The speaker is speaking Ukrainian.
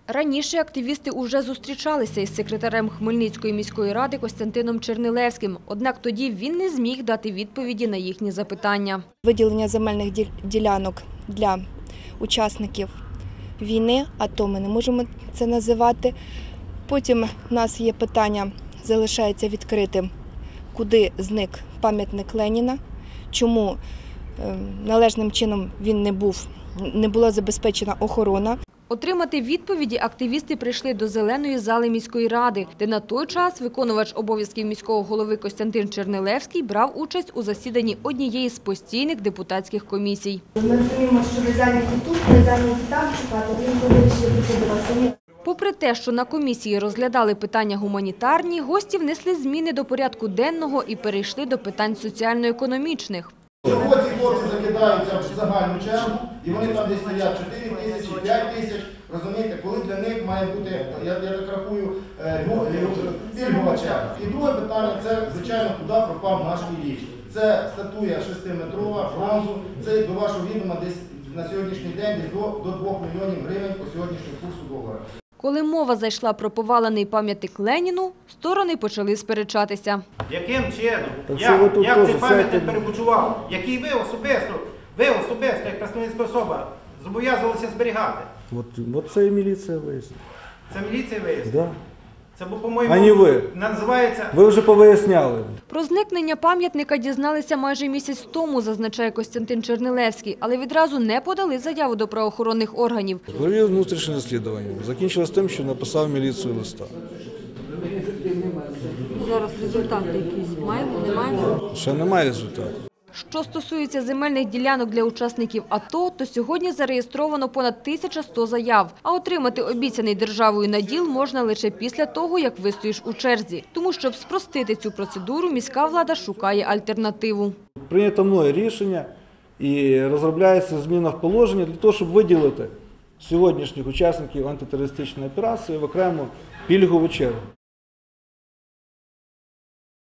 Раніше активісти уже зустрічалися із секретарем Хмельницької міської ради Костянтином Чернилевським. Однак тоді він не зміг дати відповіді на їхні запитання. Виділення земельних ділянок для учасників війни, АТО ми не можемо це називати. Потім у нас є питання, залишається відкритим, куди зник пам'ятник Леніна, чому належним чином не була забезпечена охорона. Отримати відповіді активісти прийшли до Зеленої зали міської ради, де на той час виконувач обов'язків міського голови Костянтин Чернилевський брав участь у засіданні однієї з постійних депутатських комісій. Ми розуміємо, що ви зайняті тут, ви зайняті там чекати, ви вирішили прийти до вас самі. Попри те, що на комісії розглядали питання гуманітарні, гості внесли зміни до порядку денного і перейшли до питань соціально-економічних. Чого ці хлопці закидаються в загальну чергу, і вони там десь стоять 4 тисячі, 5 тисяч, розумієте, коли для них має бути, я так рахую, пільгова черга. І друге питання – це, звичайно, куди пропав наш Ілліч. Це статуя 6-метрова, бронзу, це, до вашого відома, десь на сьогоднішній день десь до 2 мільйонів гривень по сьогоднішньому курсу долара. Коли мова зайшла про повалений пам'ятник Леніну, сторони почали сперечатися. Яким чином? Як цей пам'ятник перебудував? Який ви особисто, як представницька особа, зобов'язувалися зберігати? Вот це і міліція вияснила. Це міліція вияснила? Да. Це, А не по-моєму, ви. називається... Ви вже повиясняли. Про зникнення пам'ятника дізналися майже місяць тому, зазначає Костянтин Чернилевський, але відразу не подали заяву до правоохоронних органів. Провів внутрішнє розслідування. Закінчилось тим, що написав міліцію листа. Зараз результати якісь маємо, не маємо? Ще немає результату. Що стосується земельних ділянок для учасників АТО, то сьогодні зареєстровано понад 1100 заяв. А отримати обіцяний державою наділ можна лише після того, як вистоїш у черзі. Тому, щоб спростити цю процедуру, міська влада шукає альтернативу. Прийнято мною рішення і розробляється зміна в положення для того, щоб виділити сьогоднішніх учасників антитерористичної операції в окрему пільгову чергу.